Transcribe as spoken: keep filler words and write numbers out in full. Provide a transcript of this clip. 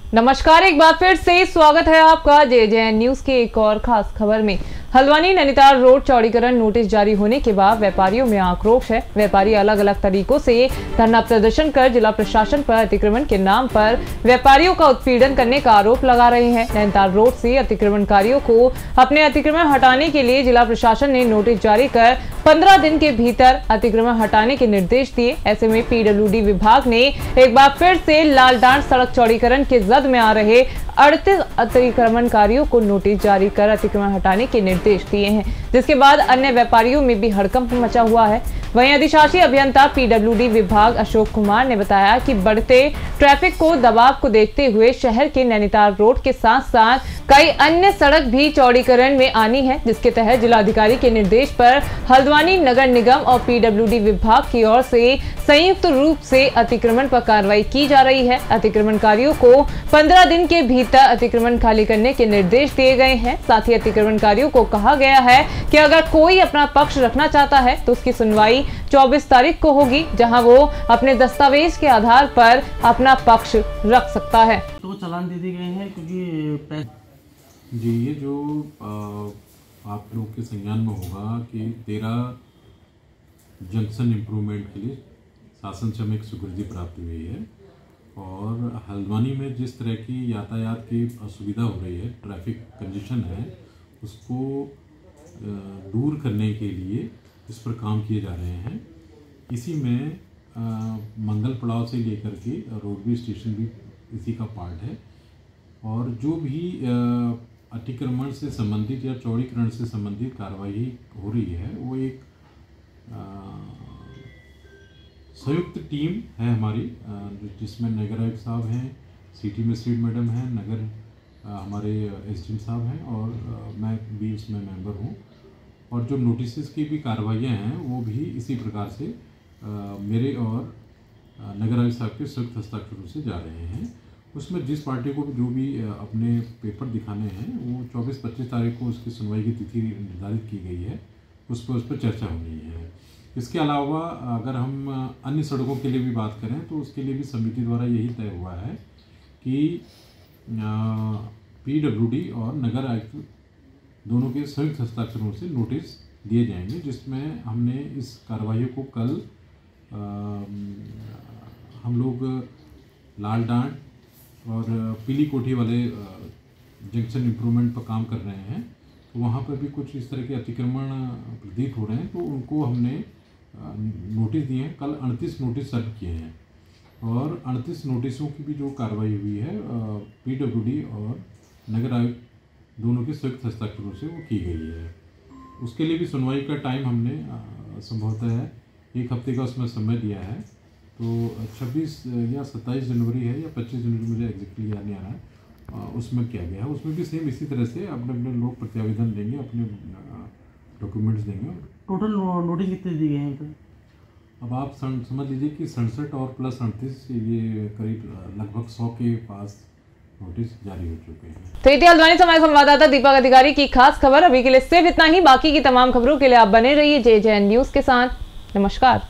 नमस्कार, एक बार फिर से स्वागत है आपका जे जे एन न्यूज के एक और खास खबर में। हल्द्वानी नैनीताल रोड चौड़ीकरण नोटिस जारी होने के बाद व्यापारियों में आक्रोश है। व्यापारी अलग अलग तरीकों से धरना प्रदर्शन कर जिला प्रशासन पर अतिक्रमण के नाम पर व्यापारियों का उत्पीड़न करने का आरोप लगा रहे हैं। नैनीताल रोड से अतिक्रमणकारियों को अपने अतिक्रमण हटाने के लिए जिला प्रशासन ने नोटिस जारी कर पंद्रह दिन के भीतर अतिक्रमण हटाने के निर्देश दिए। ऐसे में पी डब्ल्यू डी विभाग ने एक बार फिर से लालडांड सड़क चौड़ीकरण के जद में आ रहे अड़तीस अतिक्रमणकारियों को नोटिस जारी कर अतिक्रमण हटाने के निर्देश दिए हैं, जिसके बाद अन्य व्यापारियों में भी हड़कंप मचा हुआ है। वहीं अधिशासी अभियंता पी डब्ल्यू डी विभाग अशोक कुमार ने बताया कि बढ़ते ट्रैफिक को दबाव को देखते हुए शहर के नैनीताल रोड के साथ साथ कई अन्य सड़क भी चौड़ीकरण में आनी है, जिसके तहत जिलाधिकारी के निर्देश पर हल्द्वानी नगर निगम और पी डब्ल्यू डी विभाग की ओर से संयुक्त रूप से अतिक्रमण पर कार्रवाई की जा रही है। अतिक्रमणकारियों को पंद्रह दिन के भीतर अतिक्रमण खाली करने के निर्देश दिए गए हैं। साथ ही अतिक्रमणकारियों को कहा गया है कि अगर कोई अपना पक्ष रखना चाहता है तो उसकी सुनवाई चौबीस तारीख को होगी, जहां वो अपने दस्तावेज के आधार पर अपना पक्ष रख सकता है। तो चालान दे दिए गए हैं क्योंकि जी ये जो आ, आप लोग के संज्ञान में होगा कि तेरह जंक्शन इम्प्रूवमेंट के लिए शासन से हमें एक स्वीकृति प्राप्त हुई है और हल्द्वानी में जिस तरह की यातायात की असुविधा हो रही है, ट्रैफिक कंजेशन है, उसको दूर करने के लिए इस पर काम किए जा रहे हैं। इसी में आ, मंगल पड़ाव से लेकर के रोडवे स्टेशन भी इसी का पार्ट है और जो भी अतिक्रमण से संबंधित या चौड़ीकरण से संबंधित कार्रवाई हो रही है वो एक संयुक्त टीम है हमारी, जिसमें नगर आयुक्त साहब हैं, सिटी मजिस्ट्रेट मैडम हैं, नगर आ, हमारे एस डी एम साहब हैं और आ, मैं भी इसमें मेंबर हूँ। और जो नोटिस की भी कार्रवाइयाँ हैं वो भी इसी प्रकार से आ, मेरे और नगर आयुक्त साहब के संयुक्त हस्ताक्षरों से जा रहे हैं। उसमें जिस पार्टी को जो भी अपने पेपर दिखाने हैं वो चौबीस पच्चीस तारीख को उसकी सुनवाई की तिथि निर्धारित की गई है, उस पर उस पर चर्चा होनी है। इसके अलावा अगर हम अन्य सड़कों के लिए भी बात करें तो उसके लिए भी समिति द्वारा यही तय हुआ है कि पी डब्ल्यू डी और नगर आयुक्त दोनों के संयुक्त हस्ताक्षरों से नोटिस दिए जाएंगे, जिसमें हमने इस कार्रवाई को कल आ, हम लोग लालडांड और पीली कोठी वाले जंक्शन इम्प्रूवमेंट पर काम कर रहे हैं, तो वहाँ पर भी कुछ इस तरह के अतिक्रमण प्रतीत हो रहे हैं, तो उनको हमने नोटिस दिए हैं। कल अड़तीस नोटिस सर्व किए हैं और अड़तीस नोटिसों की भी जो कार्रवाई हुई है पी डब्ल्यू डी और नगर आयुक्त दोनों के संयुक्त हस्ताक्षरों से वो की गई है। उसके लिए भी सुनवाई का टाइम हमने संभवतः है एक हफ्ते का उसमें समय दिया है, तो छब्बीस या सत्ताईस जनवरी है या पच्चीस जनवरी, मुझे एग्जैक्टली याद नहीं आ रहा है, उसमें किया गया है। उसमें भी सेम इसी तरह से अपने अपने लोग प्रत्यावेदन देंगे, अपने डॉक्यूमेंट्स देंगे। टोटल नोटिस कितने दिए गए हैं? अब आप समझ लीजिए कि सड़सठ और प्लस अड़तीस, ये करीब लगभग सौ के पास नोटिस जारी हो चुके हैं। तो इतिहास हल्द्वानी से हमारे संवाददाता दीपक अधिकारी की खास खबर। अभी के लिए सिर्फ इतना ही। बाकी की तमाम खबरों के लिए आप बने रहिए जे जे एन न्यूज के साथ। नमस्कार।